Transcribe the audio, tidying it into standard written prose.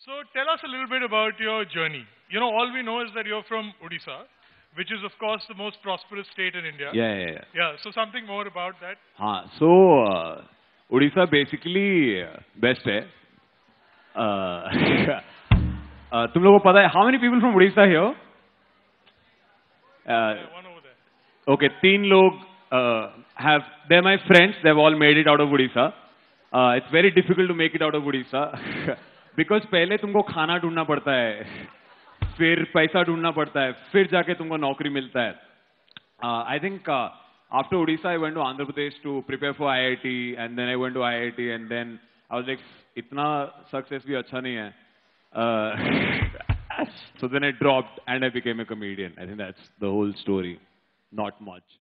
So tell us a little bit about your journey. You know, all we know is that you're from Odisha, which is of course the most prosperous state in India. Yeah. Yeah, so something more about that. So Odisha basically best है. तुम लोगों को पता है? How many people from Odisha here? One over there. Okay, 3 log they're my friends. They've all made it out of Odisha. It's very difficult to make it out of Odisha because पहले तुमको खाना ढूंढना पड़ता है, फिर पैसा ढूंढना पड़ता है, फिर जाके तुमको नौकरी मिलता है. I think after Odisha I went to Andhra Pradesh to prepare for IIT, and then I went to IIT, and then I was like, इतना success भी अच्छा नहीं है. So then I dropped and I became a comedian. I think that's the whole story. Not much.